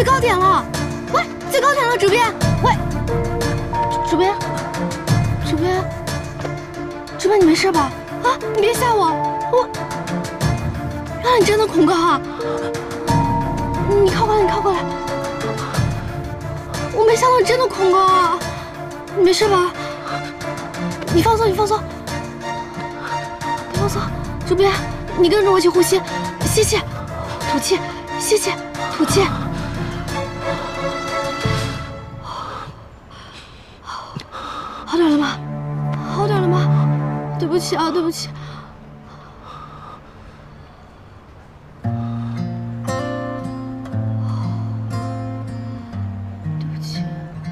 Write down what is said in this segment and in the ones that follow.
最高点了！喂，最高点了，主编！喂，主编，主编，主编，你没事吧？啊，你别吓我！原来你真的恐高啊！你靠过来，你靠过来！我没想到你真的恐高啊！你没事吧？你放松，你放松，你放松。主编，你跟着我一起呼吸，吸气，吐气，吸气，吐气。好点了吗？好点了吗？对不起啊，对不起。对不起。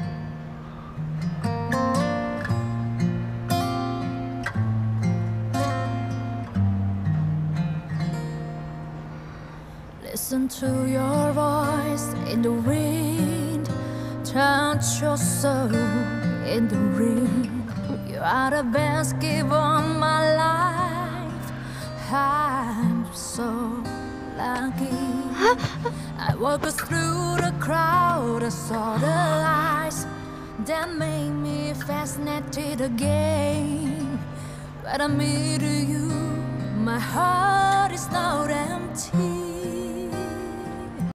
Listen to your voice in the wind, touch your soul in the ring. You are the best gift of my life. I'm so lucky. I walk through the crowd, I saw the lights that made me fascinated again. When I meet you, my heart is not empty.